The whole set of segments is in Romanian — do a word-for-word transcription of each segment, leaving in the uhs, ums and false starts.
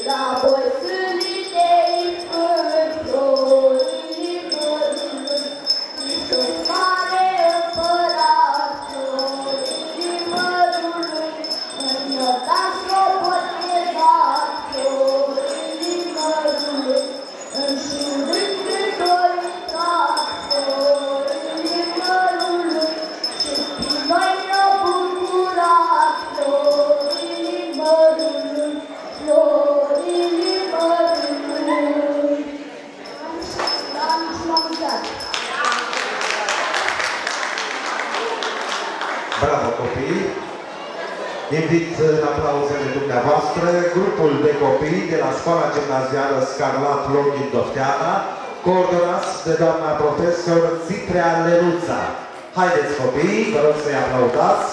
Bravo, copii! Invit în aplauzele dumneavoastră grupul de copii de la Școala Gimnazială Scarlat Longin Dofteana, coordonați de doamna profesor Citrea Lenuța. Haideți, copii, vă rog să-i aplaudați.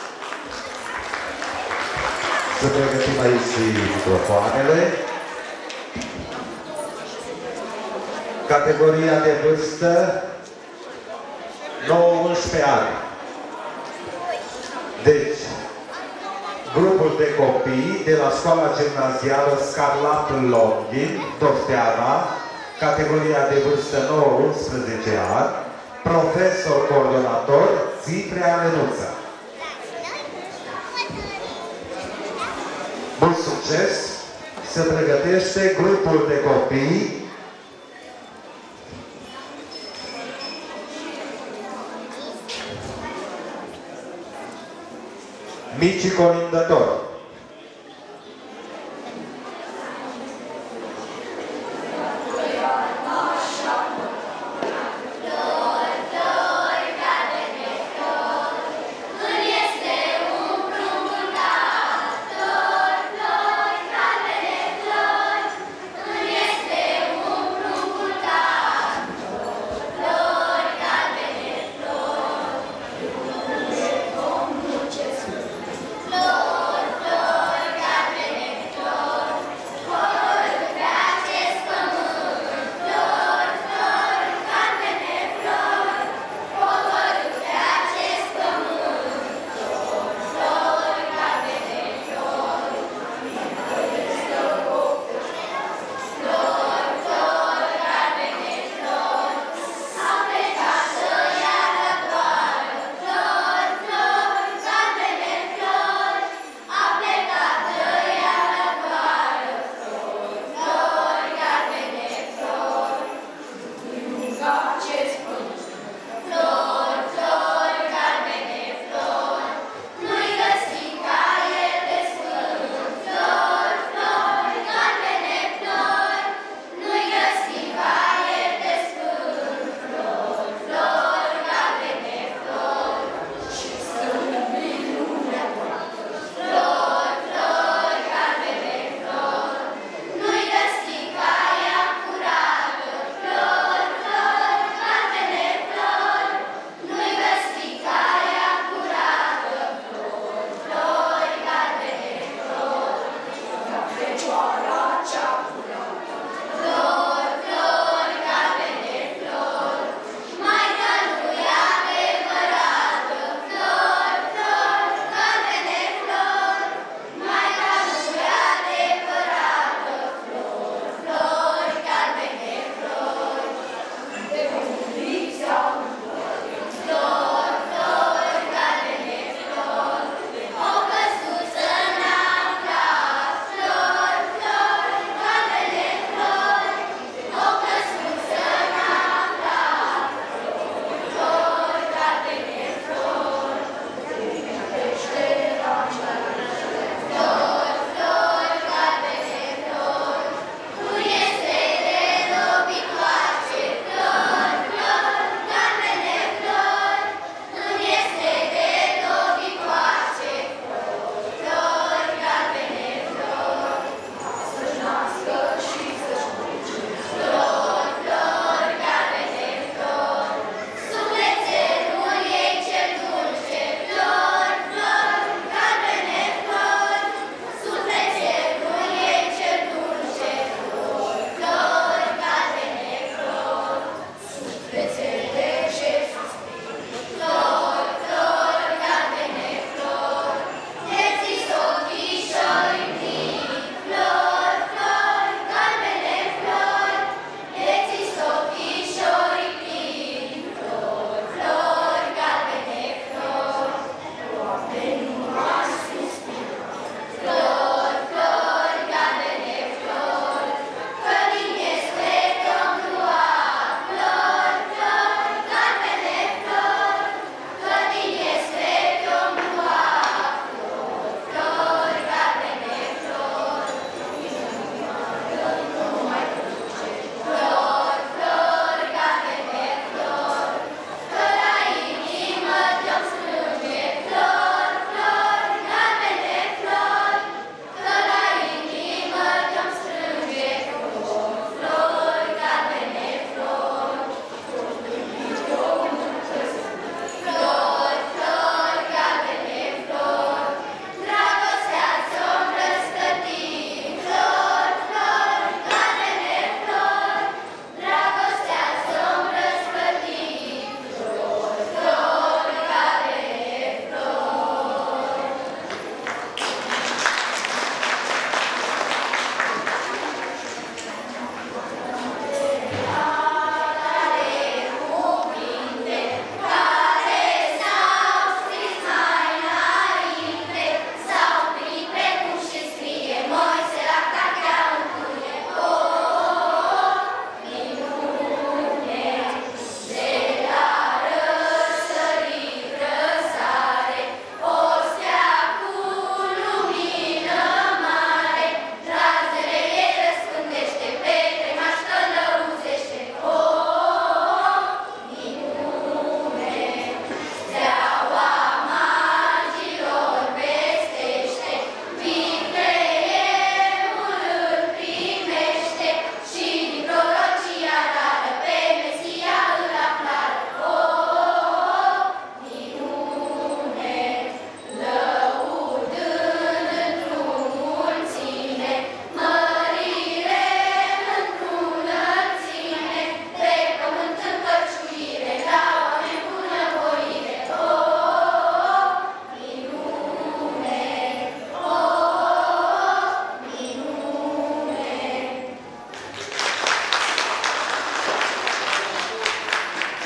Să pregătim aici și microfoanele. Categoria de vârstă nouă unsprezece ani. Deci, grupul de copii de la Școala Gimnazială Scarlat Longin Dofteana, categoria de vârstă nouă unsprezece ani, profesor coordonator Citrea Lenuța. Mult succes! Se pregătește grupul de copii Micii colindători. Flori, flori,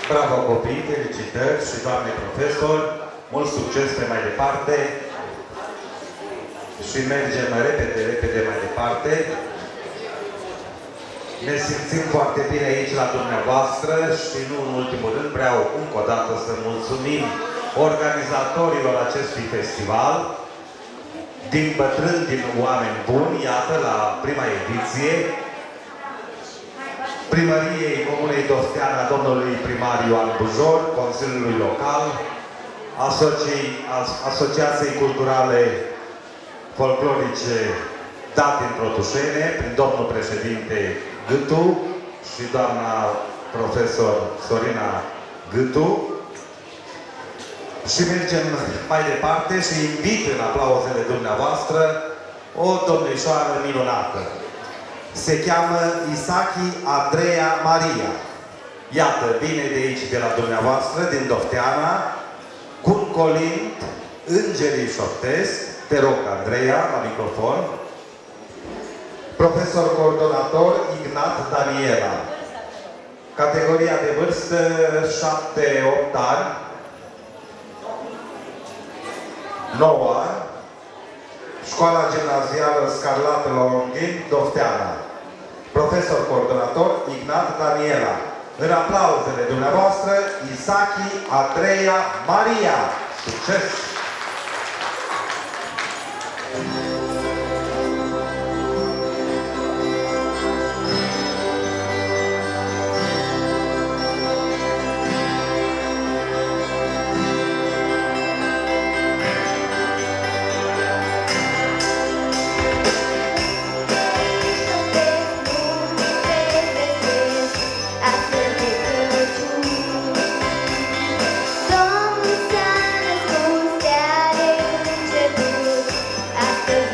Bravo copii, felicitări și doamne profesor, mult succes pe mai departe și mergem repede, repede mai departe. Ne simțim foarte bine aici la dumneavoastră și nu în ultimul rând vreau încă o dată să mulțumim organizatorilor acestui festival, din bătrâni, din oameni buni, iată, la prima ediție, Primăriei Comunei Dofteana, domnului primar Ioan Bujor, Consiliului Local, Asocii, As, Asociației Culturale Folclorice Dat din Protușene, prin domnul președinte Gâtu și doamna profesor Sorina Gâtu. Și mergem mai departe și invit în aplauzele dumneavoastră o domnișoară minunată. Se cheamă Isaki Andreea Maria. Iată, vine de aici, de la dumneavoastră, din Dofteana, cu un colint, Îngerii șoptesc. Te rog, Andreea, la microfon. Profesor coordonator Ignat Daniela. Categoria de vârstă șapte opt ani. nouă ani. Școala Gimnazială Scarlat Longin, Dofteana. Profesor coordonator Ignat Daniela. În aplauzele dumneavoastră, Isaki Andreea Maria. Succes! After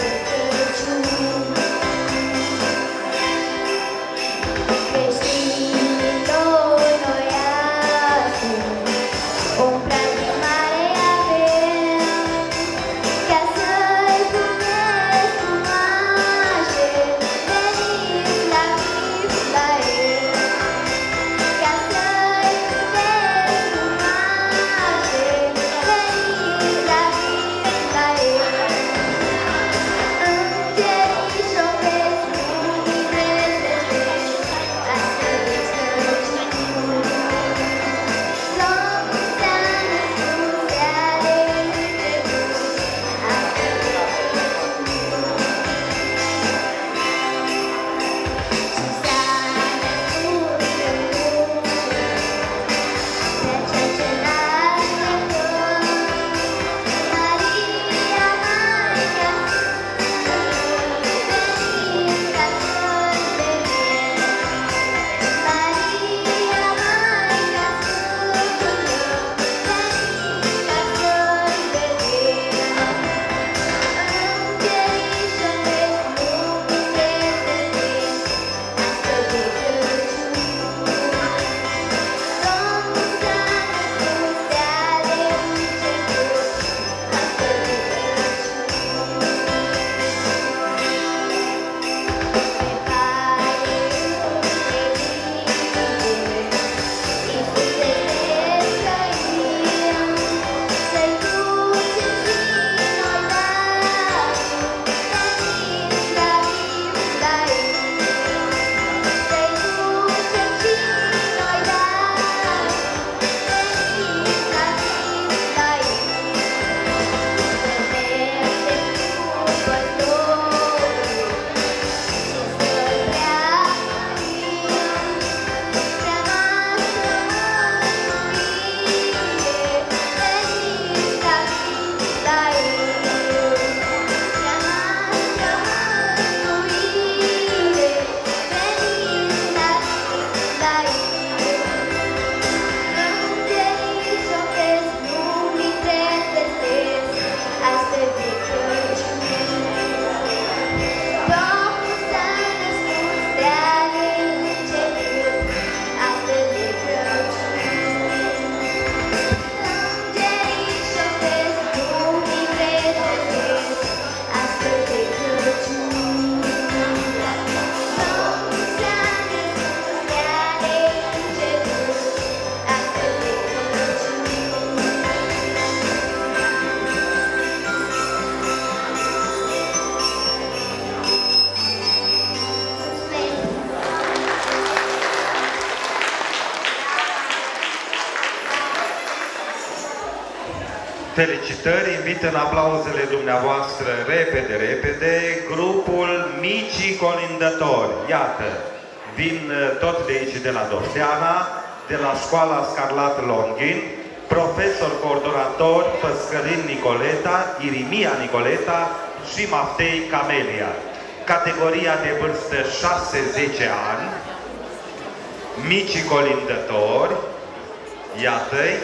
Felicitări, invit în aplauzele dumneavoastră repede, repede, grupul Micii Colindători. Iată, vin tot de aici, de la Dofteana, de la școala Scarlat Longin, profesor coordonator Păscărin Nicoleta, Irimia Nicoleta și Maftei Camelia. Categoria de vârstă șase zece ani, Micii Colindători, iată-i,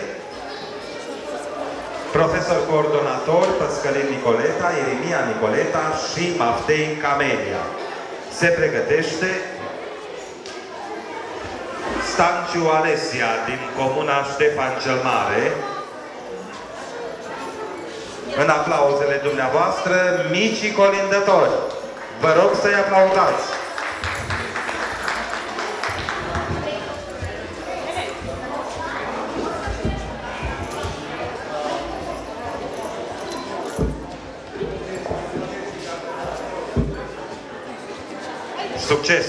profesor coordonator Păscărin Nicoleta, Irimia Nicoleta și Maftei Camelia. Se pregătește Stanciu Alesia din comuna Ștefan cel Mare. În aplauzele dumneavoastră, Micii Colindători. Vă rog să-i aplaudați. Succes!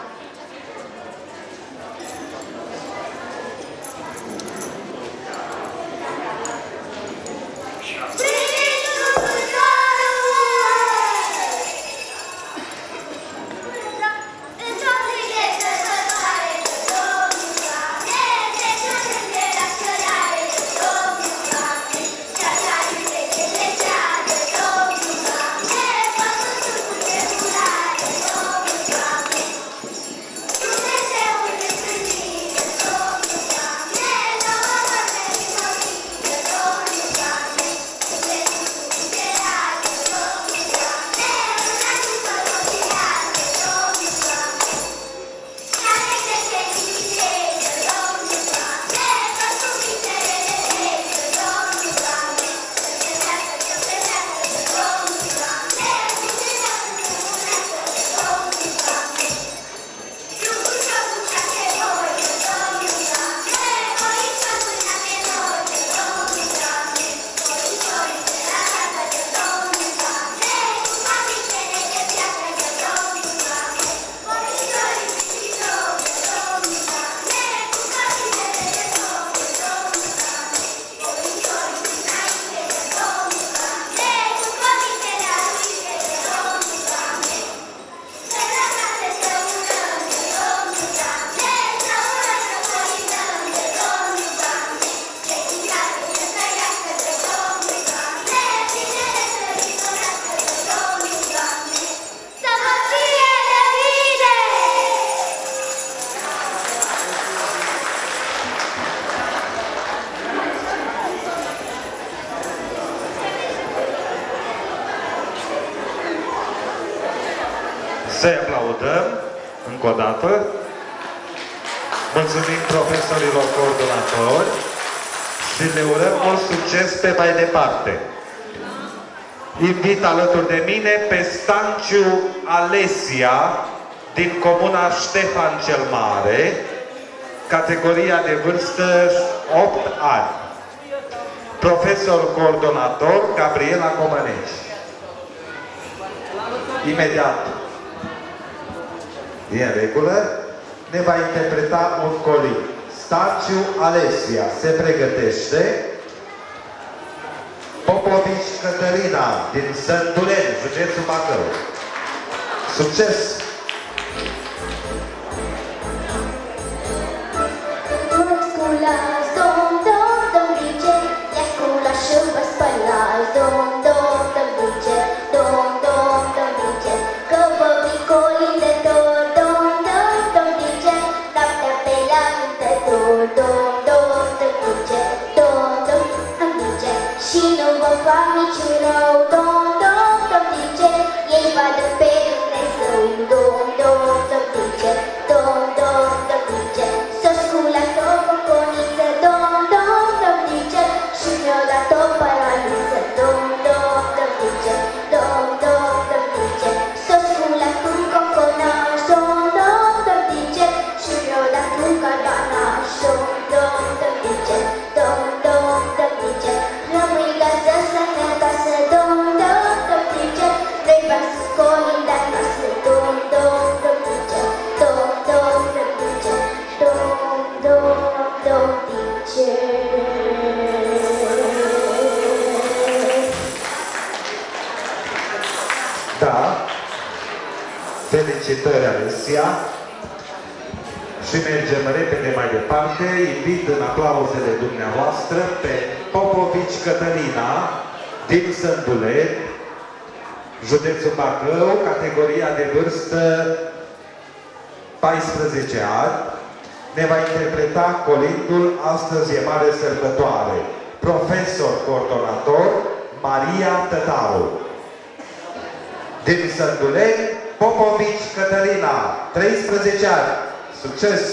Să-i aplaudăm încă o dată. Mulțumim profesorilor coordonatori și le urăm mult succes pe mai departe. Invit alături de mine pe Stanciu Alesia din comuna Ștefan cel Mare, categoria de vârstă opt ani. Profesor coordonator Gabriela Comăneci. Imediat, în regulă, ne va interpreta un colic. Stanciu Alesia se pregătește. Popovici Cătălina din Săntuleni, județul Bacău. Succes! Niciun rău, dom, dom, dom, dice, ei vadă pe Dumnezeu. Gărția. Și mergem repede mai departe. Invit în aplauzele dumneavoastră pe Popovici Cătălina din Sânduleni, județul Bacău, categoria de vârstă paisprezece ani. Ne va interpreta colindul Astăzi e mare sărbătoare. Profesor coordonator Maria Tătaru. Din Sânduleni, Popovici Cătălina, treisprezece ani. Succes!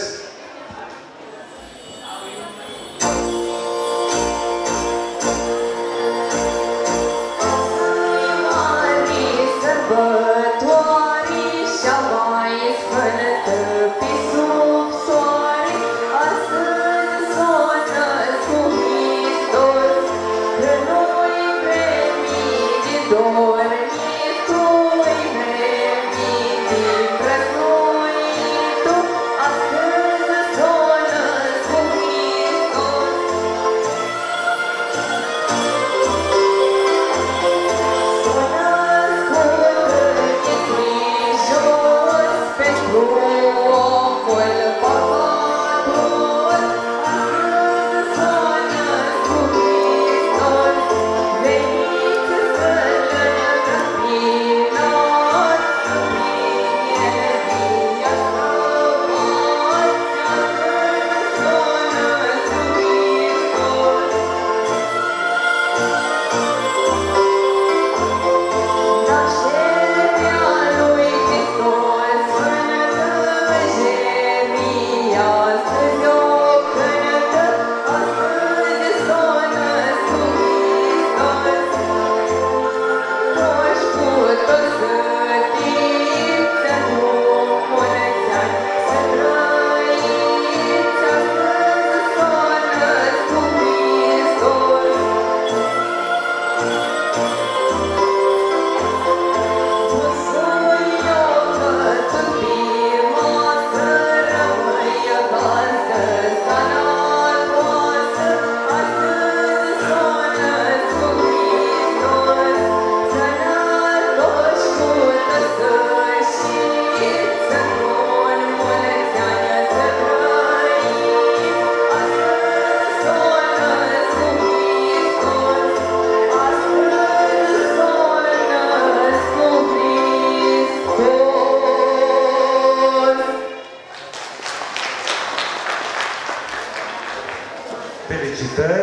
Felicitări!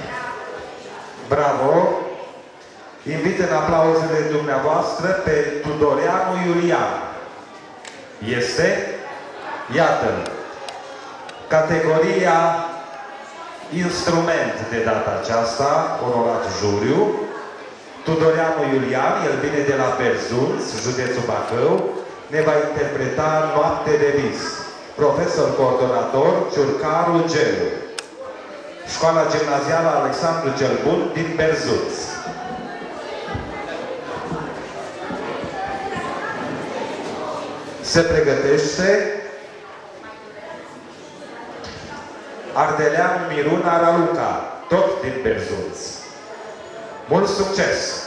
Bravo! Invit în aplauzele dumneavoastră pe Tudoreanu Iulian. Este? Iată-l! Categoria instrument de data aceasta, onorat juriu. Tudoreanu Iulian, el vine de la Berzunț, județul Bacău, ne va interpreta Noapte de vis. Profesor coordonator Ciurcaru Gelu. Școala Gimnazială Alexandru cel Bun din Berzunț. Se pregătește Ardeleanu Miruna Raluca, tot din Berzunț. Mult succes!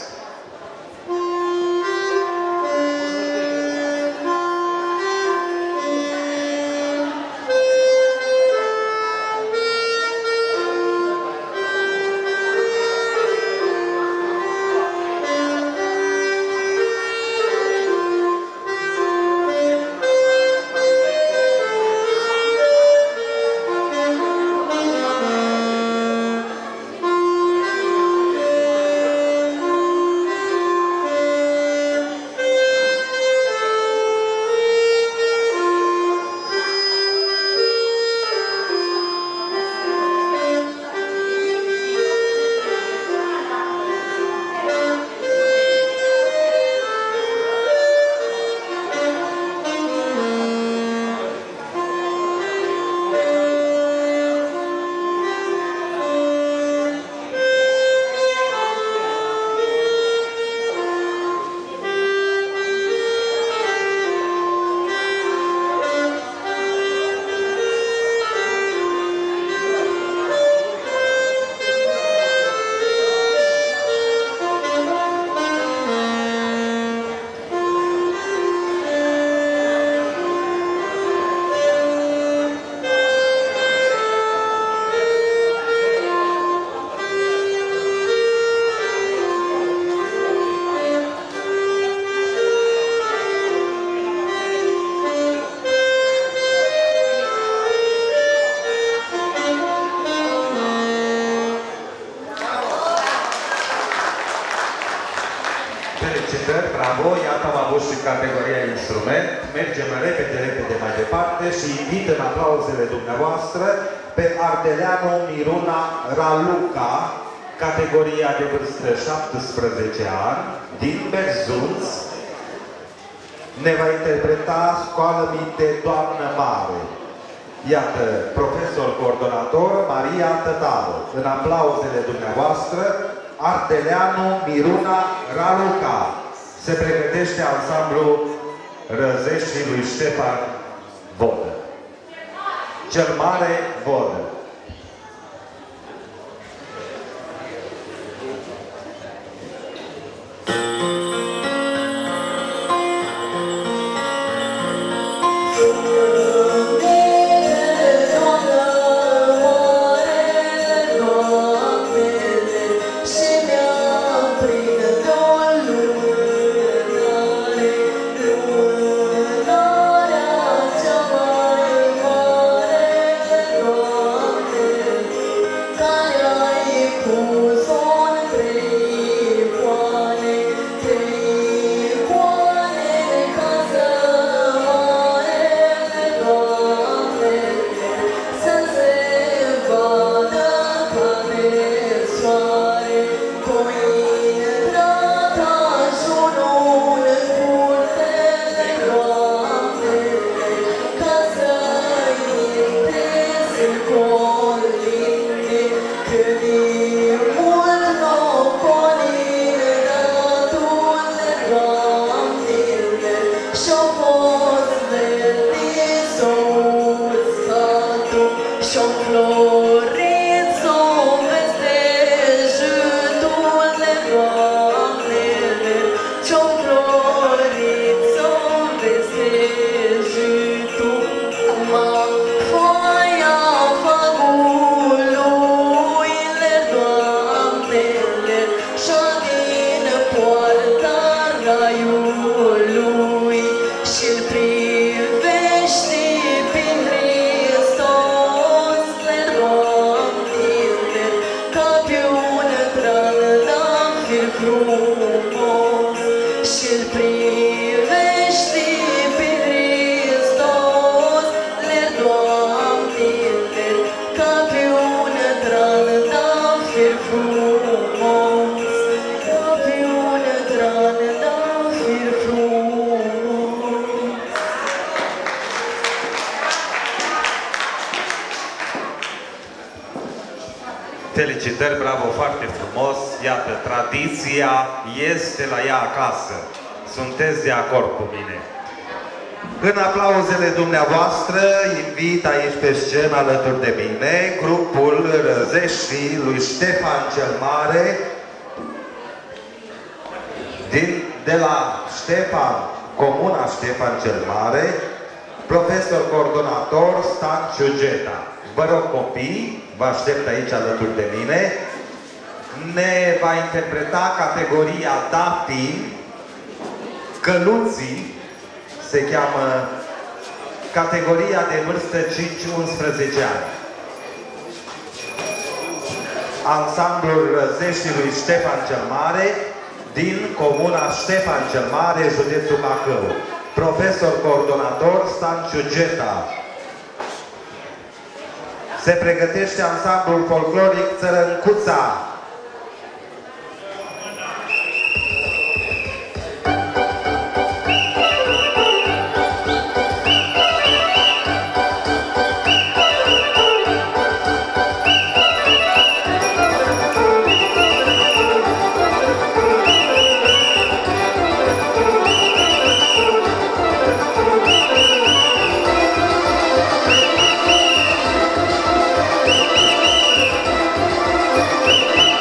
Thank you. categoria instrument. Mergem repede, repede mai departe și invit în aplauzele dumneavoastră pe Ardeleanu Miruna Raluca, categoria de vârstă șaptesprezece ani, din Berzunț. Ne va interpreta Scoală minte, Doamnă Mare. Iată, profesor coordonator Maria Tătară. În aplauzele dumneavoastră, Ardeleanu Miruna Raluca. Se pregătește ansamblul Răzeștii lui Ștefan Vodă. Cel Mare Vodă. Felicitări, bravo, foarte frumos. Iată, tradiția este la ea acasă. Sunteți de acord cu mine? În aplauzele dumneavoastră, invit aici pe scenă alături de mine grupul Răzeștii lui Ștefan cel Mare, din, de la Ștefan, Comuna Ștefan cel Mare, profesor coordonator Stan Ciugeta. Vă rog, copii, vă aștept aici alături de mine. Ne va interpreta categoria Datin, Căluții, se cheamă categoria de vârstă cinci unsprezece ani. Ansamblul Răzeștii lui Ștefan cel Mare, din Comuna Ștefan cel Mare, județul Bacău. Profesor coordonator Stan Ciugeta. Se pregătește ansamblul folcloric Țărâncuța. Thank you.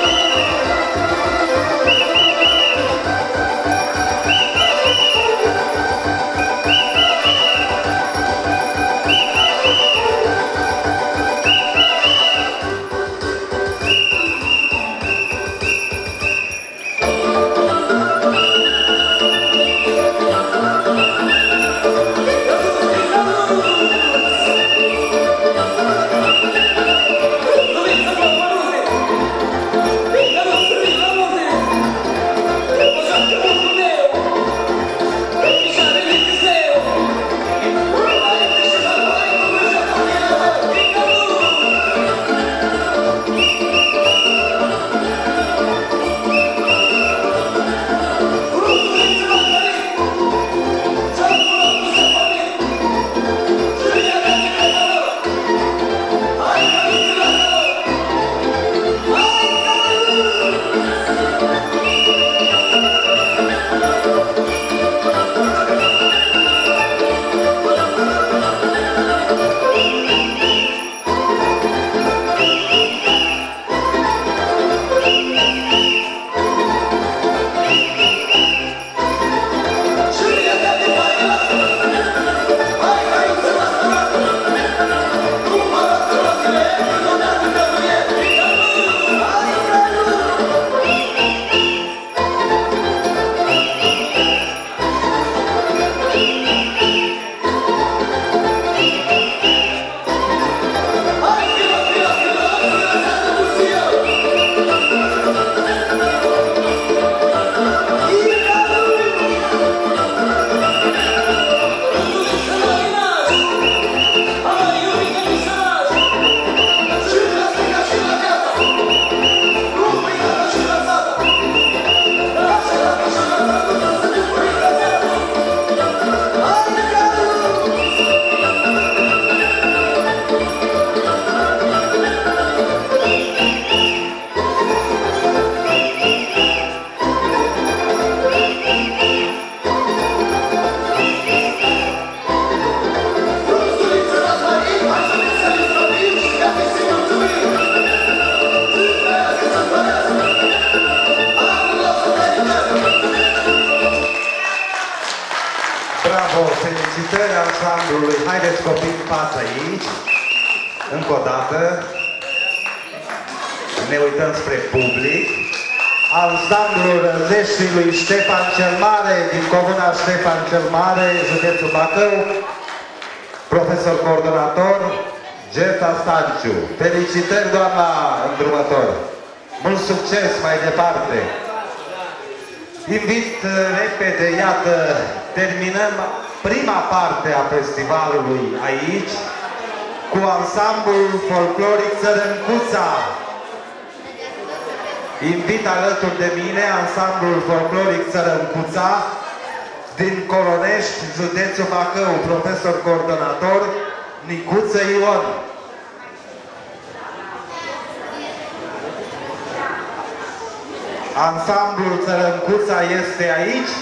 Felicitări ansamblului. Haideți copii în față aici. Încă o dată. Ne uităm spre public. Ansamblul Răzeștii lui Ștefan cel Mare, din comuna Ștefan cel Mare, județul Bacău. Profesor coordonator, Gerta Stanciu. Felicitări, doamna îndrumător. Mult succes mai departe. Invit repede, iată, terminăm prima parte a festivalului aici cu ansamblul folcloric Țărâncuța. Invit alături de mine ansamblul folcloric Țărâncuța din Coronești, județul Bacău, profesor coordonator Nicuță Ion. Ansamblul Țărâncuța este aici.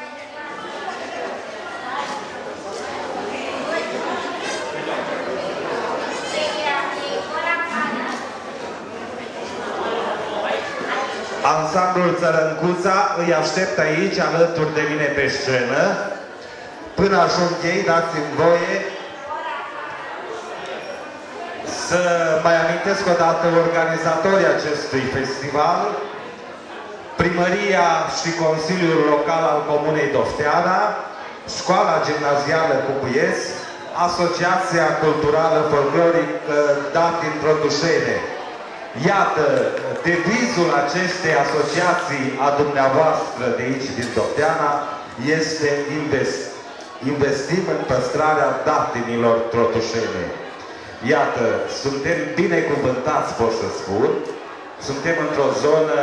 Ansamblul Țărâncuța îi aștept aici, alături de mine pe scenă. Până ajung ei, dați-mi voie să mai amintesc o dată organizatorii acestui festival, Primăria și Consiliul Local al Comunei Dofteana, Școala Gimnazială Cucuiesc, Asociația Culturală Folclorică Datin Protușene. Iată, devizul acestei asociații a dumneavoastră de aici din Dofteana este invest, investim în păstrarea datinilor trotușene. Iată, suntem binecuvântați, pot să spun, suntem într-o zonă.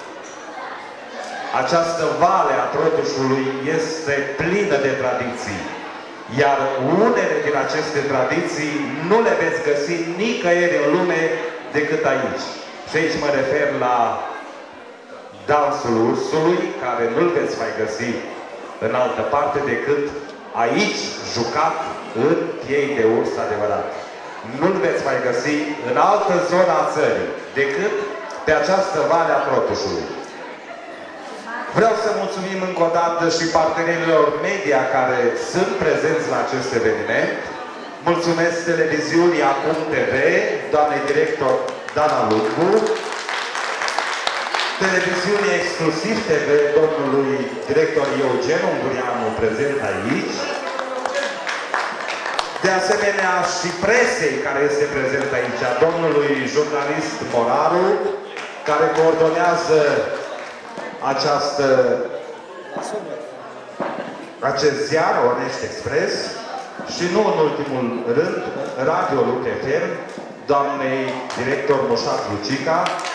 Această vale a Trotușului este plină de tradiții, iar unele din aceste tradiții nu le veți găsi nicăieri în lume decât aici. Și aici mă refer la dansul ursului, care nu-l veți mai găsi în altă parte decât aici, jucat în piei de urs adevărat. Nu-l veți mai găsi în altă zonă a țării decât pe această vale a Trotușului. Vreau să mulțumim încă o dată și partenerilor media care sunt prezenți la acest eveniment. Mulțumesc televiziunii Acum T V, doamnei director Dana Lungu, televiziunii Exclusiv T V, domnului director Eugen Ungurianu, prezent aici. De asemenea și presei care este prezent aici, domnului jurnalist Moraru, care coordonează această, acest ziar, Onești Express, și nu în ultimul rând, Radio Luc F M, doamnei director Moșat Lucica,